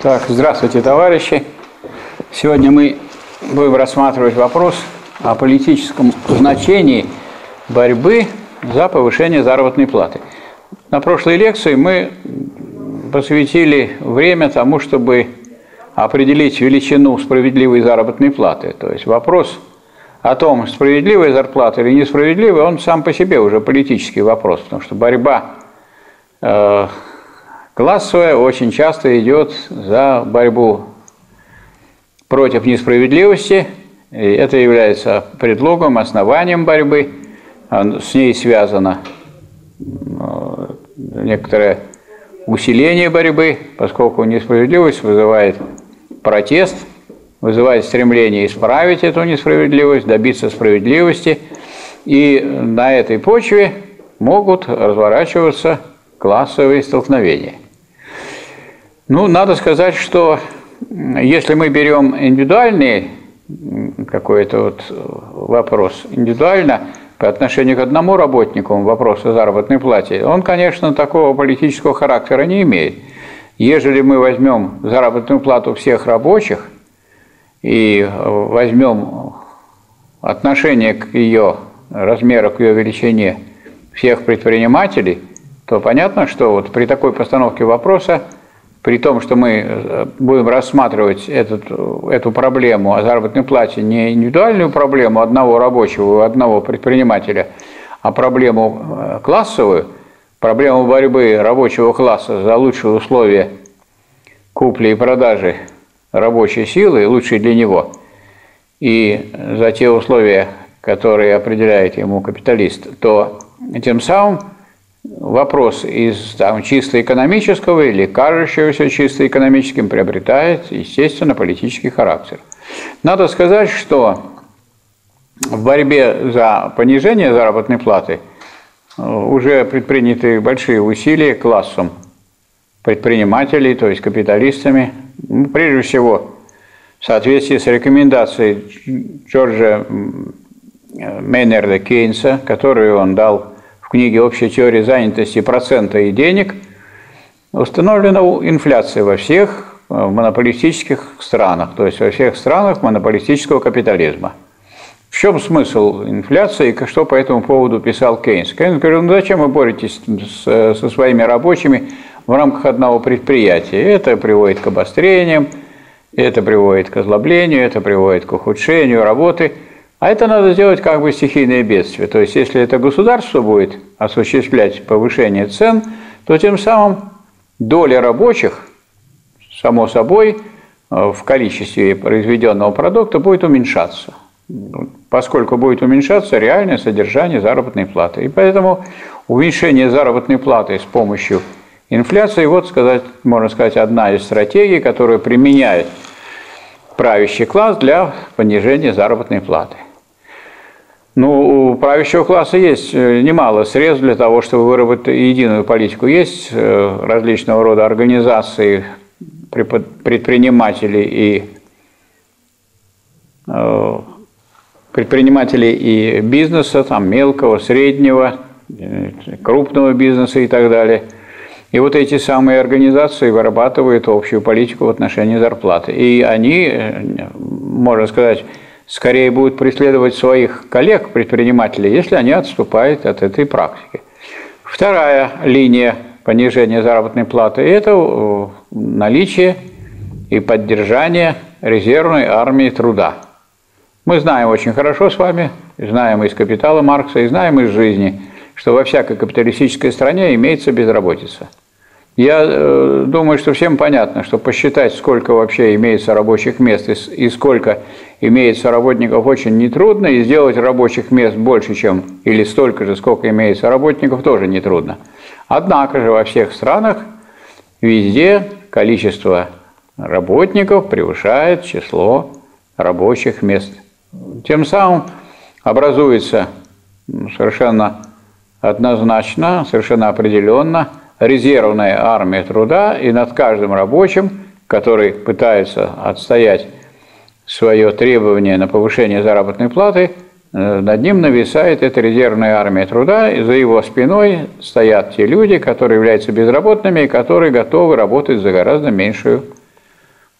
Так, здравствуйте, товарищи. Сегодня мы будем рассматривать вопрос о политическом значении борьбы за повышение заработной платы. На прошлой лекции мы посвятили время тому, чтобы определить величину справедливой заработной платы. То есть вопрос о том, справедливая зарплата или несправедливая, он сам по себе уже политический вопрос, потому что борьба классовая очень часто идет за борьбу против несправедливости, и это является предлогом, основанием борьбы, с ней связано некоторое усиление борьбы, поскольку несправедливость вызывает протест, вызывает стремление исправить эту несправедливость, добиться справедливости, и на этой почве могут разворачиваться классовые столкновения. Ну, надо сказать, что если мы берем индивидуальный какой-то вот вопрос, индивидуально по отношению к одному работнику вопрос о заработной плате, он, конечно, такого политического характера не имеет. Ежели мы возьмем заработную плату всех рабочих и возьмем отношение к ее размеру, к ее величине всех предпринимателей, то понятно, что вот при такой постановке вопроса, при том, что мы будем рассматривать эту проблему о заработной плате не индивидуальную проблему одного рабочего, одного предпринимателя, а проблему классовую, проблему борьбы рабочего класса за лучшие условия купли и продажи рабочей силы, лучшие для него, и за те условия, которые определяет ему капиталист, то тем самым вопрос из чисто экономического или кажущегося чисто экономическим приобретает, естественно, политический характер. Надо сказать, что в борьбе за понижение заработной платы уже предприняты большие усилия классом предпринимателей, то есть капиталистами, прежде всего в соответствии с рекомендацией Джорджа Мейнарда Кейнса, которую он дал в книге «Общая теория занятости процента и денег», установлена инфляция во всех монополистических странах, то есть во всех странах монополистического капитализма. В чем смысл инфляции и что по этому поводу писал Кейнс? Кейнс говорил, ну зачем вы боретесь со своими рабочими в рамках одного предприятия? Это приводит к обострениям, это приводит к озлоблению, это приводит к ухудшению работы. А это надо сделать как бы стихийное бедствие. То есть, если это государство будет осуществлять повышение цен, то тем самым доля рабочих, само собой, в количестве произведенного продукта будет уменьшаться. Поскольку будет уменьшаться реальное содержание заработной платы. И поэтому уменьшение заработной платы с помощью инфляции, вот можно сказать, одна из стратегий, которую применяет правящий класс для понижения заработной платы. Ну, у правящего класса есть немало средств для того, чтобы выработать единую политику. Есть различного рода организации предпринимателей и бизнеса, там, мелкого, среднего, крупного бизнеса и так далее. И вот эти самые организации вырабатывают общую политику в отношении зарплаты. И они, можно сказать, скорее будут преследовать своих коллег-предпринимателей, если они отступают от этой практики. Вторая линия понижения заработной платы – это наличие и поддержание резервной армии труда. Мы знаем очень хорошо с вами, знаем из «Капитала» Маркса и знаем из жизни, что во всякой капиталистической стране имеется безработица. Я думаю, что всем понятно, что посчитать, сколько вообще имеется рабочих мест и сколько имеется работников, очень нетрудно, и сделать рабочих мест больше, чем или столько же, сколько имеется работников, тоже нетрудно. Однако же во всех странах везде количество работников превышает число рабочих мест. Тем самым образуется совершенно однозначно, совершенно определенно резервная армия труда, и над каждым рабочим, который пытается отстоять свое требование на повышение заработной платы, над ним нависает эта резервная армия труда, и за его спиной стоят те люди, которые являются безработными и которые готовы работать за гораздо меньшую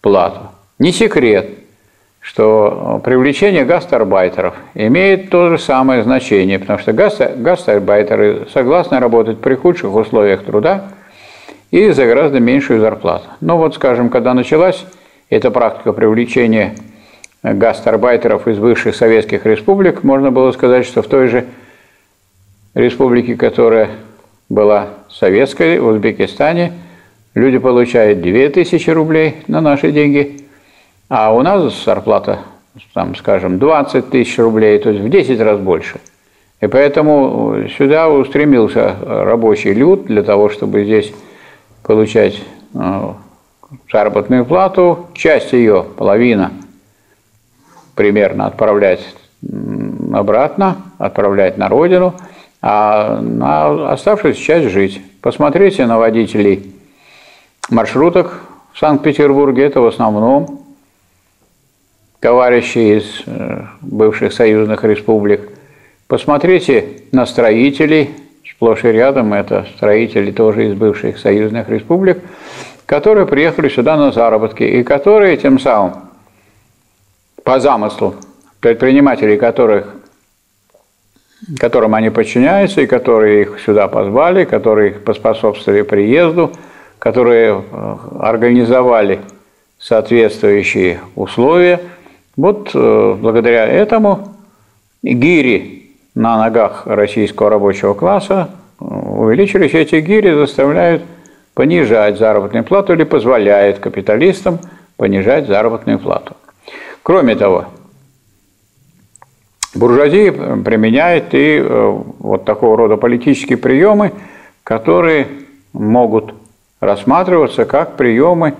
плату. Не секрет, что привлечение гастарбайтеров имеет то же самое значение, потому что гастарбайтеры согласны работать при худших условиях труда и за гораздо меньшую зарплату. Ну вот, скажем, когда началась эта практика привлечения гастарбайтеров из бывших советских республик, можно было сказать, что в той же республике, которая была советской, в Узбекистане, люди получают 2000 рублей на наши деньги, а у нас зарплата, там, скажем, 20 тысяч рублей, то есть в 10 раз больше. И поэтому сюда устремился рабочий люд для того, чтобы здесь получать заработную плату. Часть ее, половина, примерно отправлять обратно, отправлять на родину, а на оставшуюся часть жить. Посмотрите на водителей маршруток в Санкт-Петербурге, это в основном товарищи из бывших союзных республик. Посмотрите на строителей, сплошь и рядом это строители тоже из бывших союзных республик, которые приехали сюда на заработки и которые тем самым, по замыслу предпринимателей, которым они подчиняются и которые их сюда позвали, которые их поспособствовали приезду, которые организовали соответствующие условия. Вот благодаря этому гири на ногах российского рабочего класса увеличились. Эти гири заставляют понижать заработную плату или позволяют капиталистам понижать заработную плату. Кроме того, буржуазия применяет и вот такого рода политические приемы, которые могут рассматриваться как приемы,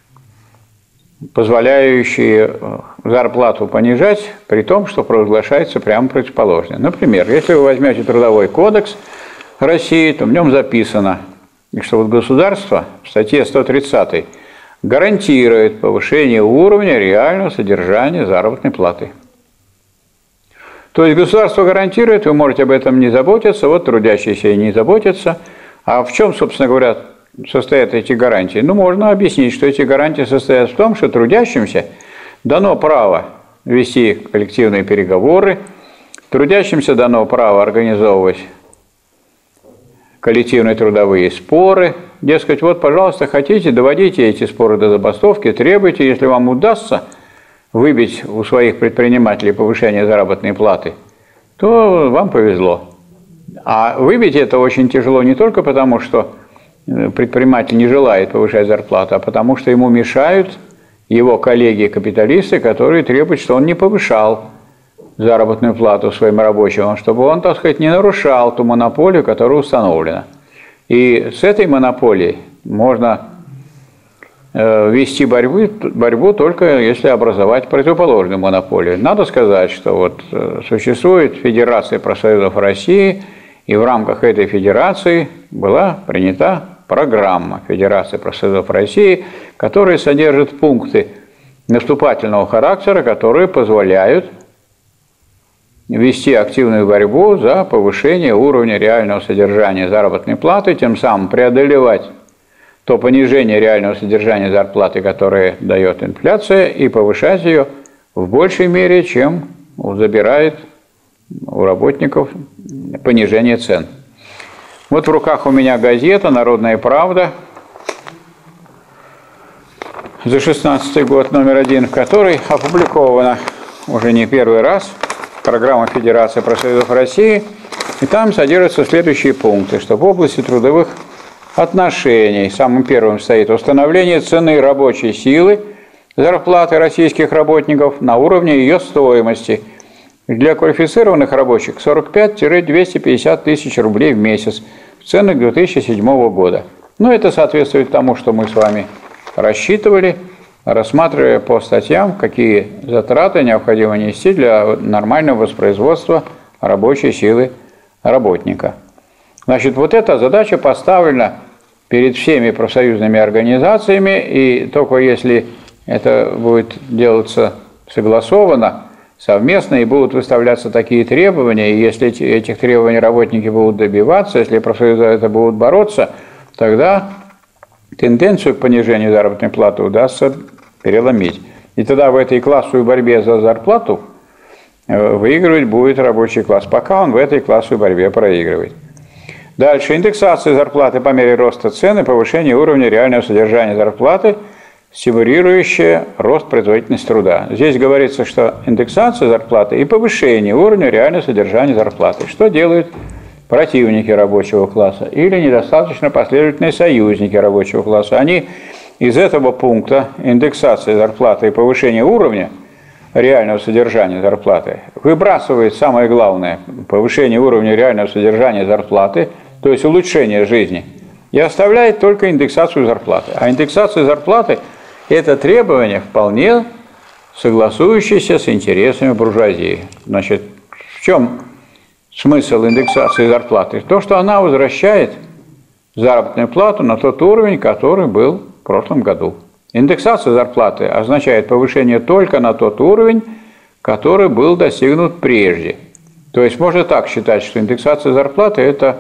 позволяющие зарплату понижать, при том, что провозглашается прямо противоположное. Например, если вы возьмете Трудовой кодекс России, то в нем записано, что вот государство в статье 130 гарантирует повышение уровня реального содержания заработной платы. То есть государство гарантирует, вы можете об этом не заботиться, вот трудящиеся и не заботятся. А в чем, собственно говоря, состоят эти гарантии? Ну, можно объяснить, что эти гарантии состоят в том, что трудящимся дано право вести коллективные переговоры, трудящимся дано право организовывать коллективные трудовые споры. Дескать, вот, пожалуйста, хотите, доводите эти споры до забастовки, требуйте, если вам удастся выбить у своих предпринимателей повышение заработной платы, то вам повезло. А выбить это очень тяжело не только потому, что предприниматель не желает повышать зарплату, а потому что ему мешают его коллеги-капиталисты, которые требуют, что он не повышал заработную плату своим рабочим, чтобы он, так сказать, не нарушал ту монополию, которая установлена. И с этой монополией можно вести борьбу только если образовать противоположную монополию. Надо сказать, что вот существует Федерация профсоюзов России, и в рамках этой федерации была принята программа Федерации профсоюзов России, которая содержит пункты наступательного характера, которые позволяют вести активную борьбу за повышение уровня реального содержания заработной платы, тем самым преодолевать то понижение реального содержания зарплаты, которое дает инфляция, и повышать ее в большей мере, чем забирает у работников понижение цен. Вот в руках у меня газета «Народная правда» за 16 год, номер 1, в которой опубликована уже не первый раз программа Федерации профсоюзов России, и там содержатся следующие пункты, что в области трудовых отношений самым первым стоит установление цены рабочей силы, зарплаты российских работников на уровне ее стоимости. Для квалифицированных рабочих 45-250 тысяч рублей в месяц в ценах 2007 года. Но это соответствует тому, что мы с вами рассчитывали, рассматривая по статьям, какие затраты необходимо нести для нормального воспроизводства рабочей силы работника. Значит, вот эта задача поставлена перед всеми профсоюзными организациями, и только если это будет делаться согласованно, совместно, и будут выставляться такие требования, и если этих требований работники будут добиваться, если профсоюзы за это будут бороться, тогда тенденцию к понижению заработной платы удастся переломить. И тогда в этой классовой борьбе за зарплату выигрывать будет рабочий класс, пока он в этой классовой борьбе проигрывает. Дальше. Индексация зарплаты по мере роста цен и повышение уровня реального содержания зарплаты, стимулирующая рост производительности труда. Здесь говорится, что индексация зарплаты и повышение уровня реального содержания зарплаты. Что делают противники рабочего класса или недостаточно последовательные союзники рабочего класса? Они из этого пункта индексации зарплаты и повышения уровня реального содержания зарплаты выбрасывают самое главное – повышение уровня реального содержания зарплаты, то есть улучшение жизни, и оставляет только индексацию зарплаты. А индексация зарплаты – это требование, вполне согласующееся с интересами буржуазии. Значит, в чем смысл индексации зарплаты? То, что она возвращает заработную плату на тот уровень, который был в прошлом году. Индексация зарплаты означает повышение только на тот уровень, который был достигнут прежде. То есть можно так считать, что индексация зарплаты – это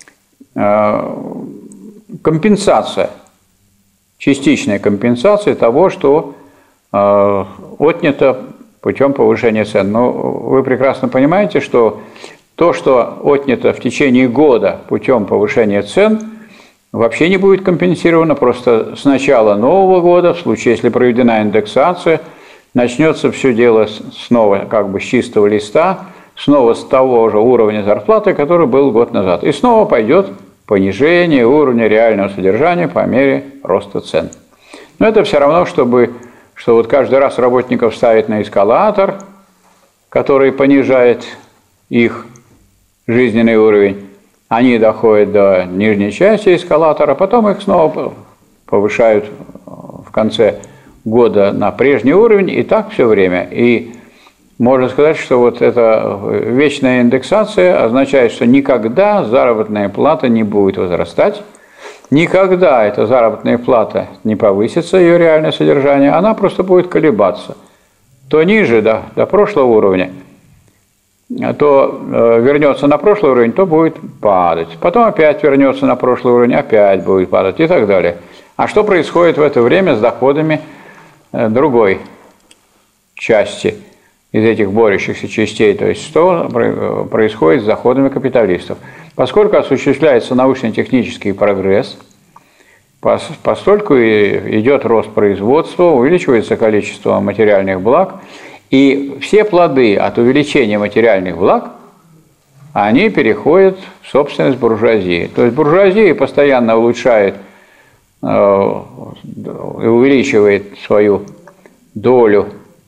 компенсация, частичная компенсация того, что отнято путем повышения цен. Но вы прекрасно понимаете, что то, что отнято в течение года путем повышения цен, вообще не будет компенсировано. Просто с начала нового года, в случае, если проведена индексация, начнется все дело снова как бы с чистого листа, снова с того же уровня зарплаты, который был год назад. И снова пойдет понижение уровня реального содержания по мере роста цен. Но это все равно, что вот каждый раз работников ставить на эскалатор, который понижает их жизненный уровень. Они доходят до нижней части эскалатора, потом их снова повышают в конце года на прежний уровень, и так все время. И можно сказать, что вот эта вечная индексация означает, что никогда заработная плата не будет возрастать, никогда эта заработная плата не повысится, ее реальное содержание, она просто будет колебаться. То ниже, до прошлого уровня, то вернется на прошлый уровень, то будет падать. Потом опять вернется на прошлый уровень, опять будет падать и так далее. А что происходит в это время с доходами другой части из этих борющихся частей? То есть что происходит с доходами капиталистов? Поскольку осуществляется научно-технический прогресс, постольку идет рост производства, увеличивается количество материальных благ, и все плоды от увеличения материальных благ, они переходят в собственность буржуазии. То есть буржуазия постоянно улучшает и увеличивает свою долю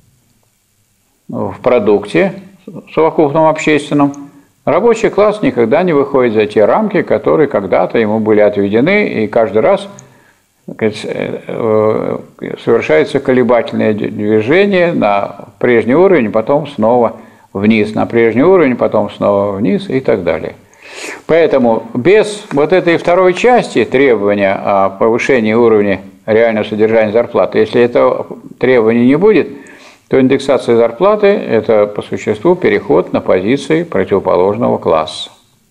в продукте совокупном общественном. Рабочий класс никогда не выходит за те рамки, которые когда-то ему были отведены, и каждый раз совершается колебательное движение на прежний уровень, потом снова вниз, на прежний уровень, потом снова вниз и так далее. Поэтому без вот этой второй части требования о повышении уровня реального содержания зарплаты, если этого требования не будет, то индексация зарплаты – это по существу переход на позиции противоположного класса.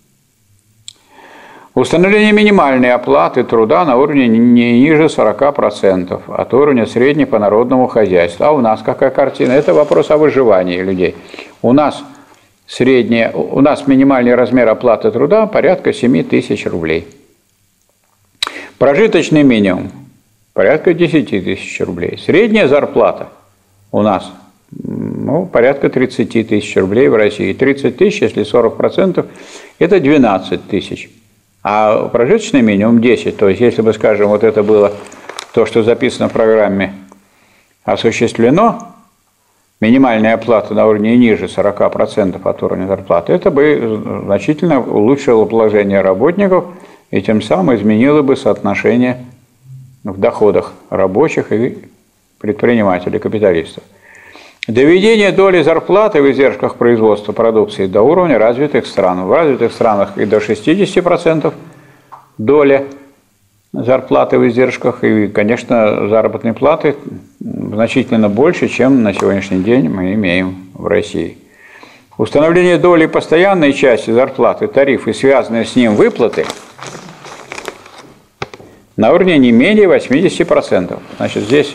Установление минимальной оплаты труда на уровне не ниже 40% от уровня средней по народному хозяйству. А у нас какая картина? Это вопрос о выживании людей. У нас минимальный размер оплаты труда порядка 7 тысяч рублей. Прожиточный минимум порядка 10 тысяч рублей. Средняя зарплата у нас порядка 30 тысяч рублей в России. 30 тысяч, если 40%, это 12 тысяч. А прожиточный минимум 10. То есть, если бы, скажем, вот это было то, что записано в программе, осуществлено, минимальная оплата на уровне ниже 40% от уровня зарплаты, это бы значительно улучшило положение работников и тем самым изменило бы соотношение в доходах рабочих и предпринимателей, капиталистов. Доведение доли зарплаты в издержках производства продукции до уровня развитых стран. В развитых странах и до 60% доля зарплаты в издержках, и, конечно, заработной платы значительно больше, чем на сегодняшний день мы имеем в России. Установление доли постоянной части зарплаты, тарифы и связанные с ним выплаты на уровне не менее 80%. Значит, здесь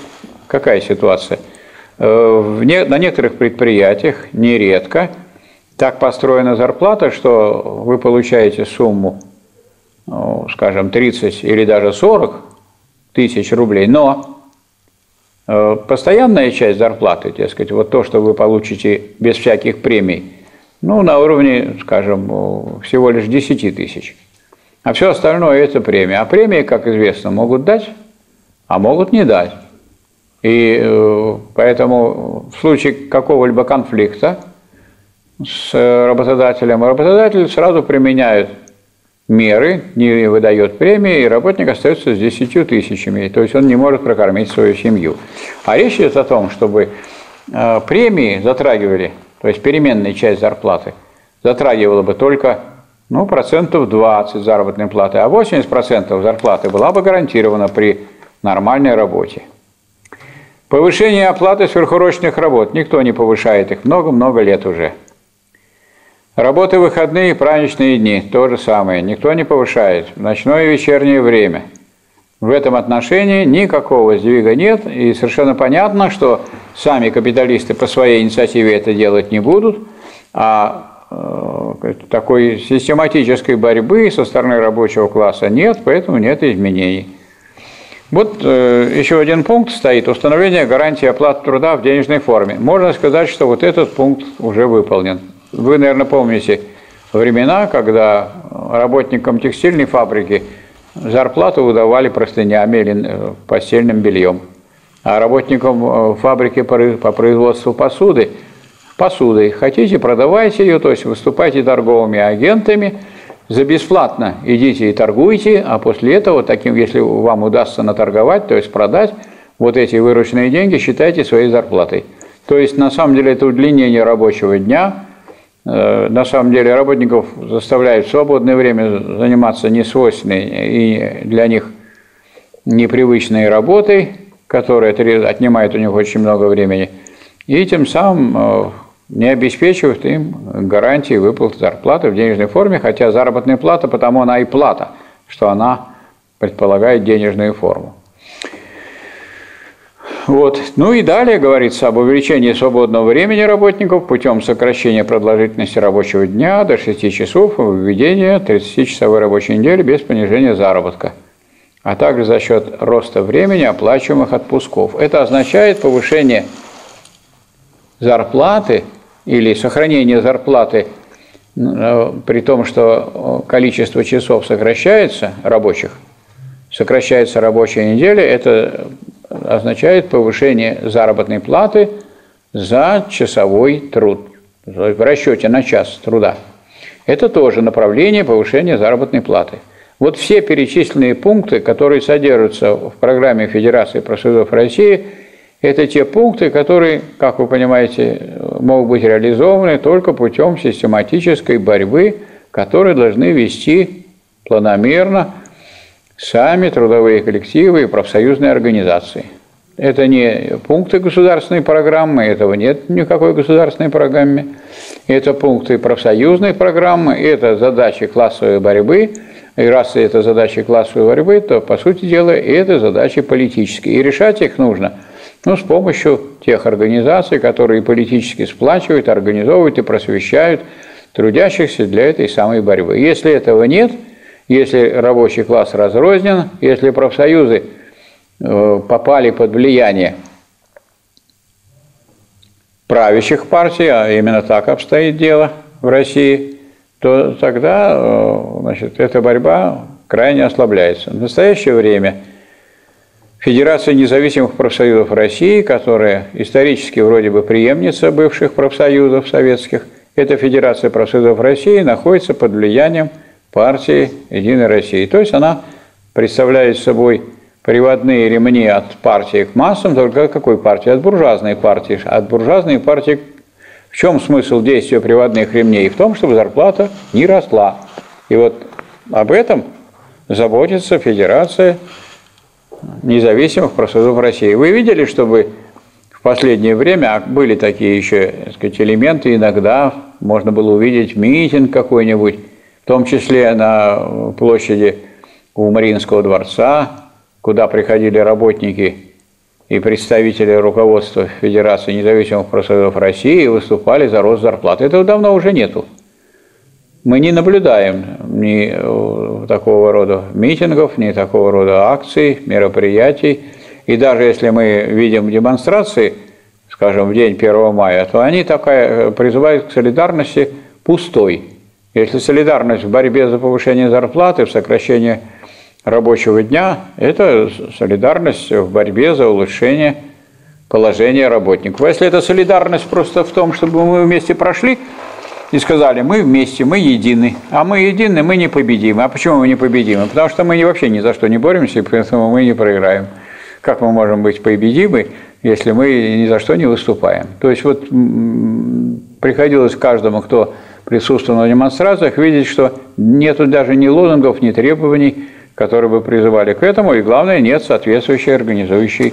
какая ситуация? На некоторых предприятиях нередко так построена зарплата, что вы получаете сумму, скажем, 30 или даже 40 тысяч рублей, но постоянная часть зарплаты, так сказать, вот то, что вы получите без всяких премий, ну, на уровне, скажем, всего лишь 10 тысяч. А все остальное – это премия. А премии, как известно, могут дать, а могут не дать. И поэтому в случае какого-либо конфликта с работодателем, работодатель сразу применяет меры, не выдает премии, и работник остается с 10 тысячами. То есть он не может прокормить свою семью. А речь идет о том, чтобы премии затрагивали, то есть переменная часть зарплаты, затрагивала бы только процентов 20 заработной платы, а 80% зарплаты была бы гарантирована при нормальной работе. Повышение оплаты сверхурочных работ. Никто не повышает их много-много лет уже. Работы в выходные и праздничные дни. То же самое. Никто не повышает. В ночное и вечернее время. В этом отношении никакого сдвига нет. И совершенно понятно, что сами капиталисты по своей инициативе это делать не будут. А такой систематической борьбы со стороны рабочего класса нет, поэтому нет изменений. Вот еще один пункт стоит – установление гарантии оплаты труда в денежной форме. Можно сказать, что вот этот пункт уже выполнен. Вы, наверное, помните времена, когда работникам текстильной фабрики зарплату выдавали простынями или постельным бельем, а работникам фабрики по производству посудой хотите, продавайте ее, то есть выступайте торговыми агентами, за бесплатно идите и торгуйте, а после этого, если вам удастся наторговать, то есть продать, вот эти вырученные деньги считайте своей зарплатой. То есть, на самом деле, это удлинение рабочего дня. На самом деле, работников заставляют в свободное время заниматься несвойственной и для них непривычной работой, которая отнимает у них очень много времени, и тем самым не обеспечивают им гарантии выплаты зарплаты в денежной форме, хотя заработная плата, потому она и плата, что она предполагает денежную форму. Вот. Ну и далее говорится об увеличении свободного времени работников путем сокращения продолжительности рабочего дня до 6 часов и введения 30-часовой рабочей недели без понижения заработка, а также за счет роста времени оплачиваемых отпусков. Это означает повышение зарплаты или сохранение зарплаты при том, что количество часов сокращается рабочих, сокращается рабочая неделя, это означает повышение заработной платы за часовой труд, в расчете на час труда. Это тоже направление повышения заработной платы. Вот все перечисленные пункты, которые содержатся в программе Федерации профсоюзов России, это те пункты, которые, как вы понимаете, могут быть реализованы только путем систематической борьбы, которые должны вести планомерно сами трудовые коллективы и профсоюзные организации. Это не пункты государственной программы, этого нет никакой государственной программы. Это пункты профсоюзной программы, это задачи классовой борьбы. И раз это задачи классовой борьбы, то, по сути дела, это задачи политические. И решать их нужно с помощью тех организаций, которые политически сплачивают, организовывают и просвещают трудящихся для этой самой борьбы. Если этого нет, если рабочий класс разрознен, если профсоюзы попали под влияние правящих партий, а именно так обстоит дело в России, то тогда эта борьба крайне ослабляется. В настоящее время Федерация независимых профсоюзов России, которая исторически вроде бы преемница бывших профсоюзов советских, эта Федерация профсоюзов России находится под влиянием партии «Единой России». То есть она представляет собой приводные ремни от партии к массам, только от какой партии? От буржуазной партии. От буржуазной партии в чем смысл действия приводных ремней? В том, чтобы зарплата не росла. И вот об этом заботится Федерация независимых профсоюзов России. Вы видели, чтобы в последнее время были такие еще, так сказать, элементы, иногда можно было увидеть митинг какой-нибудь, в том числе на площади у Мариинского дворца, куда приходили работники и представители руководства Федерации независимых профсоюзов России выступали за рост зарплат. Этого давно уже нету. Мы не наблюдаем ни такого рода митингов, ни такого рода акций, мероприятий. И даже если мы видим демонстрации, скажем, в день 1 мая, то они призывают к солидарности пустой. Если солидарность в борьбе за повышение зарплаты, в сокращение рабочего дня, это солидарность в борьбе за улучшение положения работников. А если это солидарность просто в том, чтобы мы вместе прошли и сказали, мы вместе, мы едины, а мы едины, мы непобедимы. А почему мы непобедимы? Потому что мы вообще ни за что не боремся, и поэтому мы не проиграем. Как мы можем быть победимы, если мы ни за что не выступаем? То есть вот приходилось каждому, кто присутствовал на демонстрациях, видеть, что нету даже ни лозунгов, ни требований, которые бы призывали к этому, и главное, нет соответствующей организующей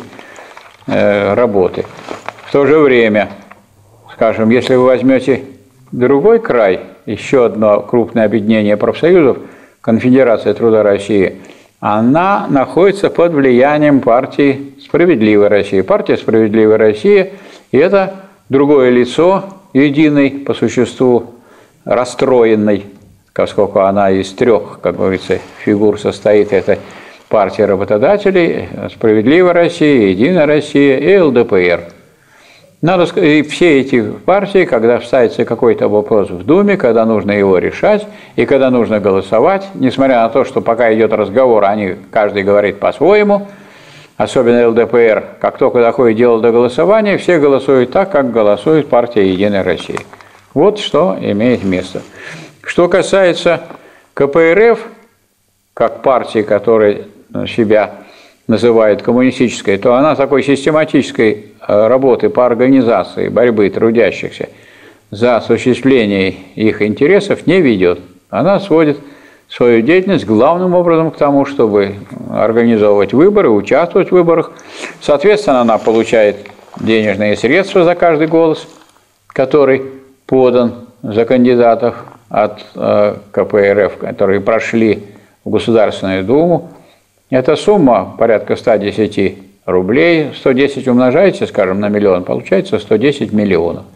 работы. В то же время, скажем, если вы возьмете другой край, еще одно крупное объединение профсоюзов, Конфедерация труда России, она находится под влиянием партии «Справедливая Россия». Партия «Справедливая Россия» – это другое лицо, единый по существу, расстроенный, поскольку она из 3, как говорится, фигур состоит, это партия работодателей, «Справедливая Россия», «Единая Россия» и ЛДПР. Надо сказать, и все эти партии, когда ставится какой-то вопрос в Думе, когда нужно его решать, и когда нужно голосовать, несмотря на то, что пока идет разговор, каждый говорит по-своему, особенно ЛДПР, как только доходит дело до голосования, все голосуют так, как голосует партия «Единая Россия». Вот что имеет место. Что касается КПРФ, как партии, которая себя называет коммунистической, то она такой систематической работы по организации борьбы трудящихся за осуществление их интересов не ведет. Она сводит свою деятельность главным образом к тому, чтобы организовывать выборы, участвовать в выборах. Соответственно, она получает денежные средства за каждый голос, который подан за кандидатов от КПРФ, которые прошли в Государственную Думу. Эта сумма порядка 110 рублей, 110 умножаете, скажем, на миллион, получается 110 миллионов.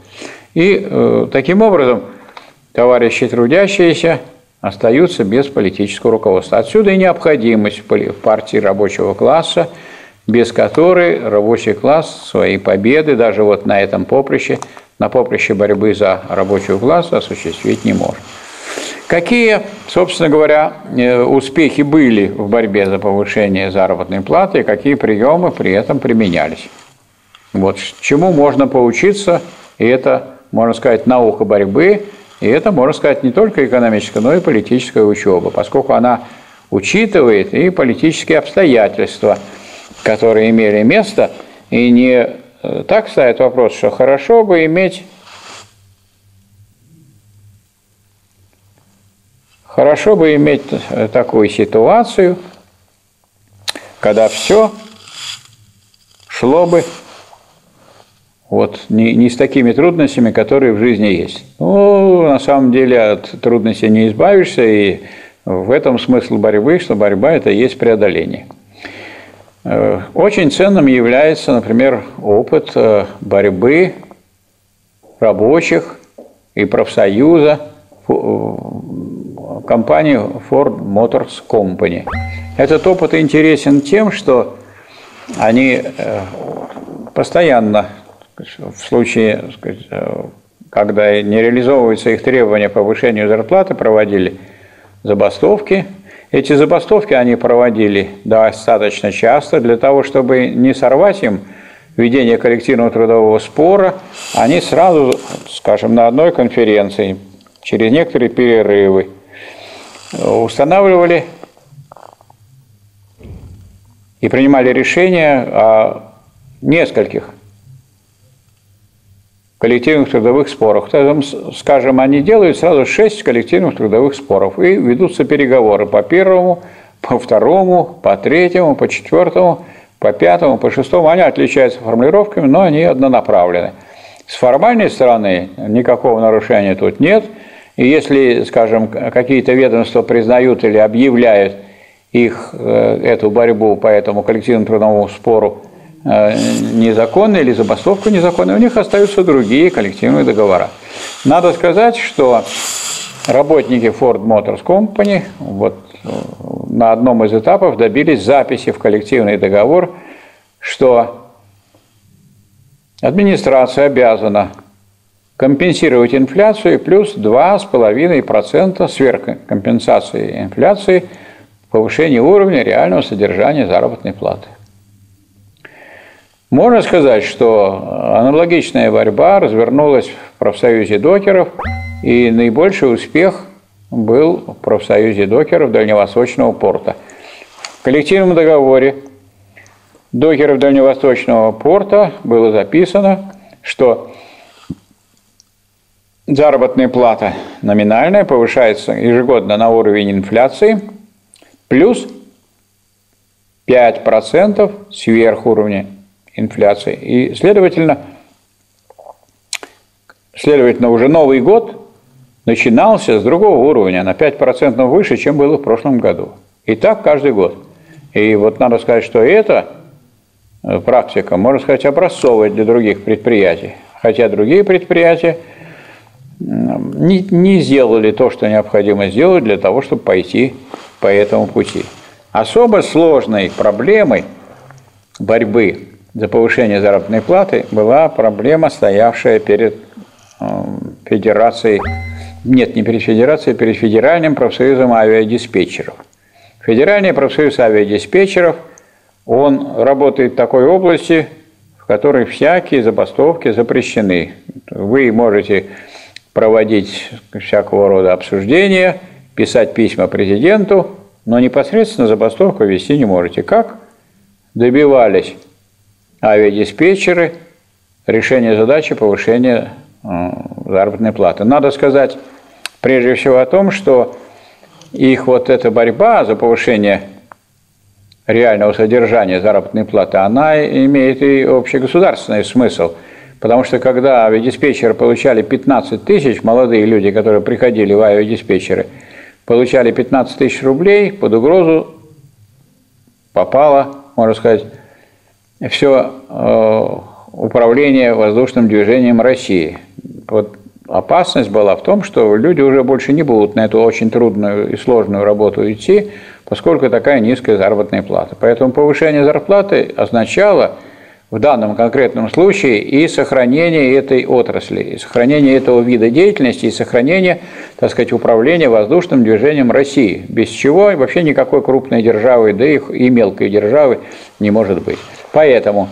И таким образом товарищи трудящиеся остаются без политического руководства. Отсюда и необходимость в партии рабочего класса, без которой рабочий класс свои победы даже вот на этом поприще, на поприще борьбы за рабочий класс осуществить не может. Какие, собственно говоря, успехи были в борьбе за повышение заработной платы и какие приемы при этом применялись? Вот чему можно поучиться, и это, можно сказать, наука борьбы, и это, можно сказать, не только экономическая, но и политическая учеба, поскольку она учитывает и политические обстоятельства, которые имели место, и не так ставит вопрос, что хорошо бы иметь такую ситуацию, когда все шло бы вот не с такими трудностями, которые в жизни есть. Ну, на самом деле от трудностей не избавишься, и в этом смысл борьбы, что борьба – это есть преодоление. Очень ценным является, например, опыт борьбы рабочих и профсоюза компании Ford Motors Company. Этот опыт интересен тем, что они постоянно, в случае, когда не реализовываются их требования по повышению зарплаты, проводили забастовки. Эти забастовки они проводили достаточно часто для того, чтобы не сорвать им ведение коллективного трудового спора. Они сразу, скажем, на одной конференции, через некоторые перерывы, устанавливали и принимали решения о нескольких коллективных трудовых спорах. Скажем, они делают сразу 6 коллективных трудовых споров и ведутся переговоры по первому, по второму, по третьему, по четвертому, по пятому, по шестому. Они отличаются формулировками, но они однонаправлены. С формальной стороны никакого нарушения тут нет. И если, скажем, какие-то ведомства признают или объявляют эту борьбу по этому коллективному трудовому спору незаконные или забастовку незаконную, у них остаются другие коллективные договора. Надо сказать, что работники Ford Motor Company вот на одном из этапов добились записи в коллективный договор, что администрация обязана компенсировать инфляцию плюс 2,5% сверхкомпенсации инфляции повышение уровня реального содержания заработной платы. Можно сказать, что аналогичная борьба развернулась в профсоюзе докеров, и наибольший успех был в профсоюзе докеров Дальневосточного порта. В коллективном договоре докеров Дальневосточного порта было записано, что заработная плата номинальная повышается ежегодно на уровень инфляции плюс 5% сверх уровня инфляции. И, следовательно, уже Новый год начинался с другого уровня, на 5% выше, чем было в прошлом году. И так каждый год. И вот надо сказать, что эта практика, можно сказать, образцовая для других предприятий. Хотя другие предприятия не сделали то, что необходимо сделать для того, чтобы пойти по этому пути. Особо сложной проблемой борьбы за повышение заработной платы была проблема, стоявшая перед Федерацией, нет, не перед Федерацией, перед Федеральным профсоюзом авиадиспетчеров. Федеральный профсоюз авиадиспетчеров, он работает в такой области, в которой всякие забастовки запрещены. Вы можете проводить всякого рода обсуждения, писать письма президенту, но непосредственно забастовку вести не можете. Как добивались авиадиспетчеры решения задачи повышения заработной платы? Надо сказать прежде всего о том, что их вот эта борьба за повышение реального содержания заработной платы, она имеет и общегосударственный смысл. Потому что когда авиадиспетчеры получали 15 тысяч, молодые люди, которые приходили в авиадиспетчеры, получали 15 тысяч рублей, под угрозу попало, можно сказать, все управление воздушным движением России. Вот опасность была в том, что люди уже больше не будут на эту очень трудную и сложную работу идти, поскольку такая низкая заработная плата. Поэтому повышение зарплаты означало в данном конкретном случае и сохранение этой отрасли, и сохранение этого вида деятельности, и сохранение, так сказать, управления воздушным движением России, без чего вообще никакой крупной державы, да и мелкой державы не может быть. Поэтому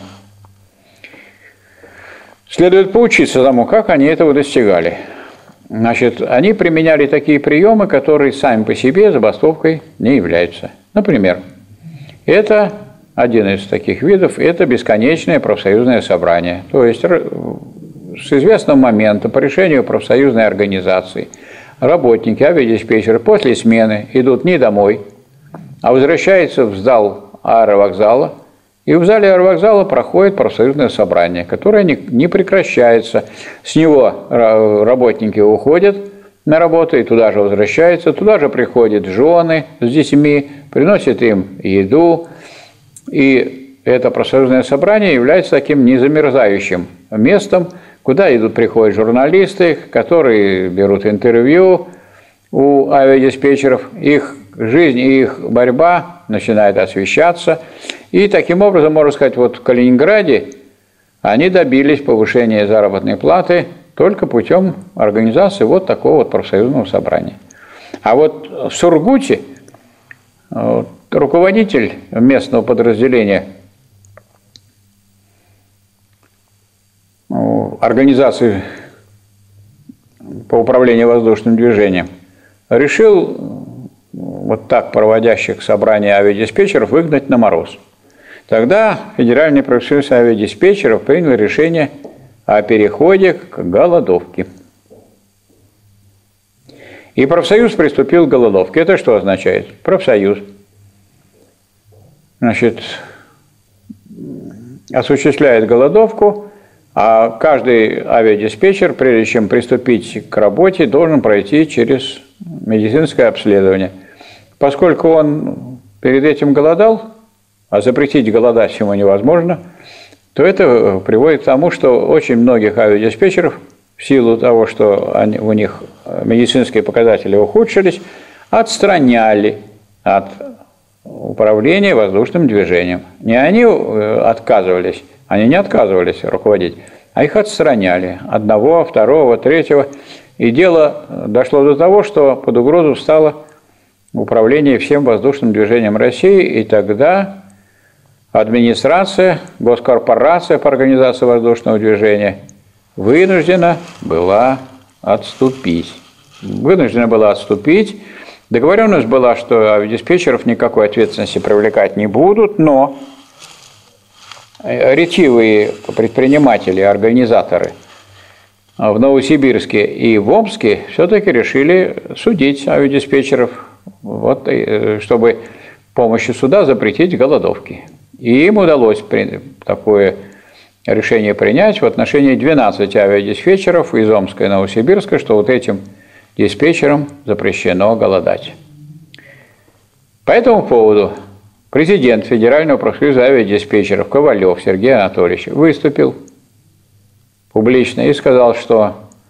следует поучиться тому, как они этого достигали. Значит, они применяли такие приемы, которые сами по себе забастовкой не являются. Например, это один из таких видов – это бесконечное профсоюзное собрание. То есть с известного момента по решению профсоюзной организации работники, авиадиспетчеры после смены идут не домой, а возвращаются в зал аэровокзала, и в зале аэровокзала проходит профсоюзное собрание, которое не прекращается. С него работники уходят на работу и туда же возвращаются, туда же приходят жены с детьми, приносят им еду. И это профсоюзное собрание является таким незамерзающим местом, куда приходят журналисты, которые берут интервью у авиадиспетчеров, их жизнь и их борьба начинает освещаться. И таким образом, можно сказать, вот в Калининграде они добились повышения заработной платы только путем организации вот такого вот профсоюзного собрания. А вот в Сургуте руководитель местного подразделения организации по управлению воздушным движением решил вот так проводящих собрания авиадиспетчеров выгнать на мороз. Тогда Федеральный профсоюз авиадиспетчеров принял решение о переходе к голодовке. И профсоюз приступил к голодовке. Это что означает? Профсоюз, значит, осуществляет голодовку, а каждый авиадиспетчер, прежде чем приступить к работе, должен пройти через медицинское обследование. Поскольку он перед этим голодал, а запретить голодать ему невозможно, то это приводит к тому, что очень многих авиадиспетчеров, в силу того, что у них медицинские показатели ухудшились, отстраняли от управления воздушным движением. Не они отказывались, они не отказывались руководить, а их отстраняли. Одного, второго, третьего. И дело дошло до того, что под угрозу встало управление всем воздушным движением России, и тогда администрация, госкорпорация по организации воздушного движения вынуждена была отступить. Договоренность была, что авиадиспетчеров никакой ответственности привлекать не будут, но ретивые предприниматели, организаторы в Новосибирске и в Омске все-таки решили судить авиадиспетчеров, вот, чтобы с помощью суда запретить голодовки. И им удалось такое решение принять в отношении 12 авиадиспетчеров из Омска и Новосибирска, что вот этим диспетчерам запрещено голодать. По этому поводу президент Федерального профсоюза авиадиспетчеров Ковалев Сергей Анатольевич выступил публично и сказал, что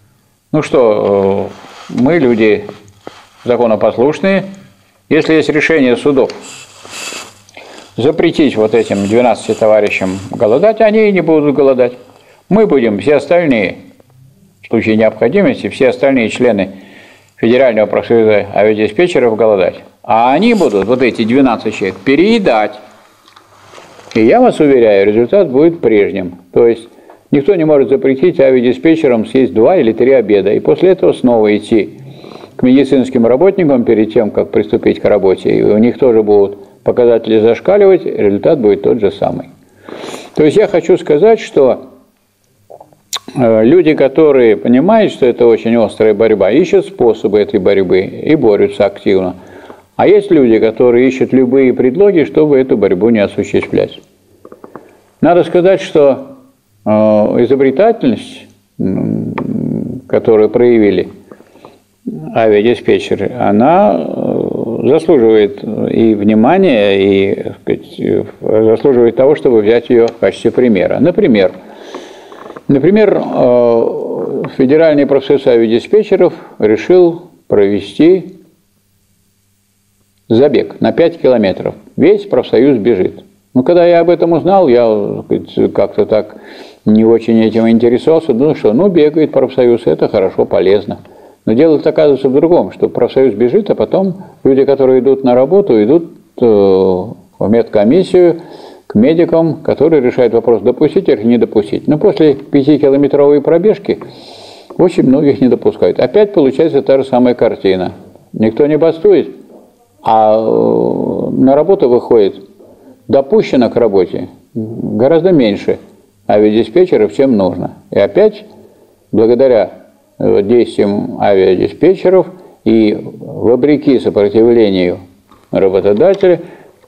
мы люди законопослушные, если есть решение судов запретить вот этим 12 товарищам голодать, они и не будут голодать. Мы будем, все остальные, в случае необходимости, все остальные члены Федерального профсоюза авиадиспетчеров голодать. А они будут, вот эти 12 человек, переедать. И я вас уверяю, результат будет прежним. То есть никто не может запретить авиадиспетчерам съесть 2 или 3 обеда, и после этого снова идти к медицинским работникам перед тем, как приступить к работе. И у них тоже будут показатели зашкаливать, результат будет тот же самый. То есть я хочу сказать, что люди, которые понимают, что это очень острая борьба, ищут способы этой борьбы и борются активно. А есть люди, которые ищут любые предлоги, чтобы эту борьбу не осуществлять. Надо сказать, что изобретательность, которую проявили авиадиспетчеры, она заслуживает и внимания, и, так сказать, заслуживает того, чтобы взять ее в качестве примера. Например, Федеральный профсоюз авиадиспетчеров решил провести забег на 5 километров. Весь профсоюз бежит. Но когда я об этом узнал, я как-то так не очень этим интересовался. Бегает профсоюз, это хорошо, полезно. Но дело-то оказывается в другом, что профсоюз бежит, а потом люди, которые идут на работу, идут в медкомиссию к медикам, которые решают вопрос, допустить или не допустить. Но после 5-километровой пробежки очень многих не допускают. Опять получается та же самая картина. Никто не бастует, а на работу выходит допущено к работе гораздо меньше авиадиспетчеров, чем нужно. И опять, благодаря действиям авиадиспетчеров и вопреки сопротивлению работодателя,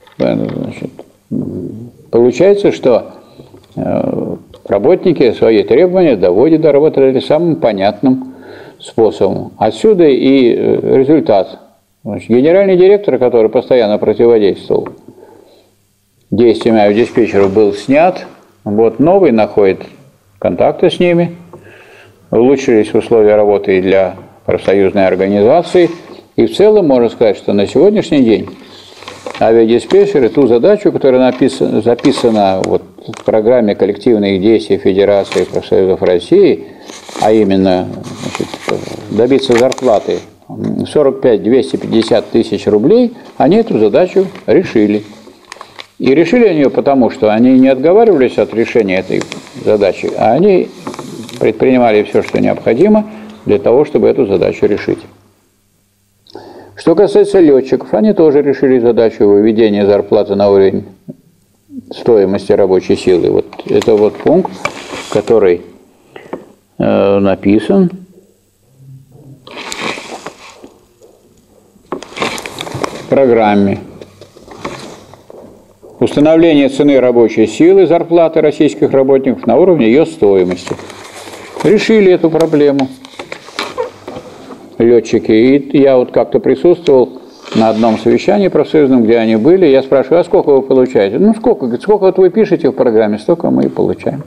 получается, что работники свои требования доводят до работодателя самым понятным способом. Отсюда и результат. Генеральный директор, который постоянно противодействовал действиям авиадиспетчеров, был снят. Вот новый находит контакты с ними. Улучшились условия работы и для профсоюзной организации. И в целом можно сказать, что на сегодняшний день авиадиспетчеры ту задачу, которая записана вот в программе коллективных действий Федерации профсоюзов России, а именно добиться зарплаты 45-250 тысяч рублей, они эту задачу решили. И решили они ее потому, что они не отговаривались от решения этой задачи, а они предпринимали все, что необходимо для того, чтобы эту задачу решить. Что касается летчиков, они тоже решили задачу выведения зарплаты на уровень стоимости рабочей силы. Вот это вот пункт, который написан в программе. Установление цены рабочей силы, зарплаты российских работников на уровне ее стоимости. Решили эту проблему летчики. И я вот как-то присутствовал на одном совещании профсоюзном, где они были, я спрашиваю, а сколько вы получаете? Ну, сколько? Говорит, сколько вот вы пишете в программе, столько мы и получаем.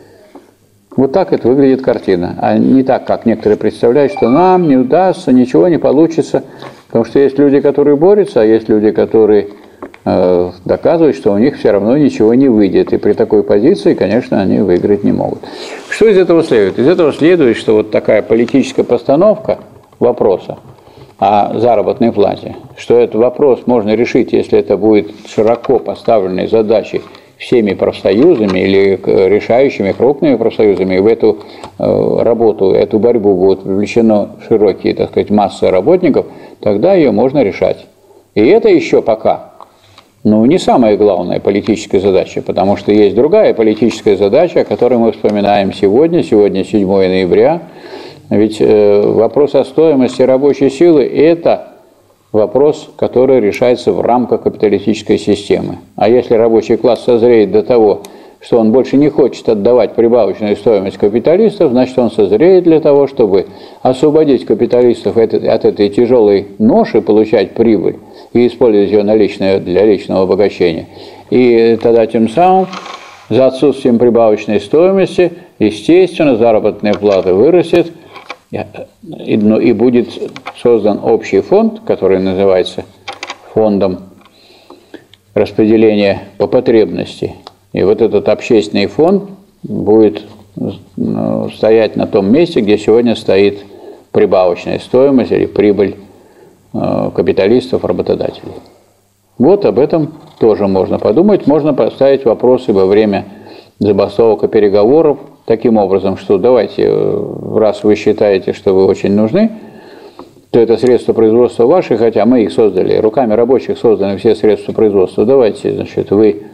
Вот так это выглядит картина, а не так, как некоторые представляют, что нам не удастся, ничего не получится, потому что есть люди, которые борются, а есть люди, которые доказывают, что у них все равно ничего не выйдет, и при такой позиции, конечно, они выиграть не могут. Что из этого следует? Из этого следует, что вот такая политическая постановка вопроса о заработной плате, что этот вопрос можно решить, если это будет широко поставленной задачей всеми профсоюзами или решающими крупными профсоюзами, и в эту работу, эту борьбу будут привлечены широкие, так сказать, массы работников, тогда ее можно решать. И это еще пока, не самая главная политическая задача, потому что есть другая политическая задача, о которой мы вспоминаем сегодня. Сегодня 7 ноября. Ведь вопрос о стоимости рабочей силы – это вопрос, который решается в рамках капиталистической системы. А если рабочий класс созреет до того, что он больше не хочет отдавать прибавочную стоимость капиталистов, значит, он созреет для того, чтобы освободить капиталистов от этой тяжелой ноши, получать прибыль и использовать ее для личного обогащения. И тогда тем самым, за отсутствием прибавочной стоимости, естественно, заработная плата вырастет, и будет создан общий фонд, который называется фондом распределения по потребности. И вот этот общественный фонд будет стоять на том месте, где сегодня стоит прибавочная стоимость или прибыль капиталистов, работодателей. Вот об этом тоже можно подумать. Можно поставить вопросы во время забастовок и переговоров таким образом, что давайте, раз вы считаете, что вы очень нужны, то это средства производства ваши, хотя мы их создали, руками рабочих созданы все средства производства. Давайте, значит, вы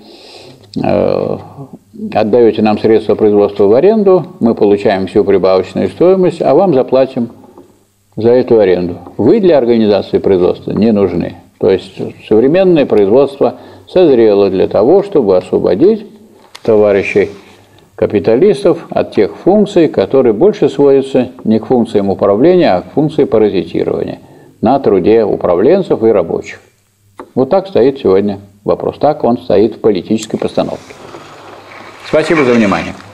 отдаете нам средства производства в аренду, мы получаем всю прибавочную стоимость, а вам заплатим за эту аренду. Вы для организации производства не нужны. То есть современное производство созрело для того, чтобы освободить товарищей капиталистов от тех функций, которые больше сводятся не к функциям управления, а к функции паразитирования на труде управленцев и рабочих. Вот так стоит сегодня вопрос. Так он стоит в политической постановке. Спасибо за внимание.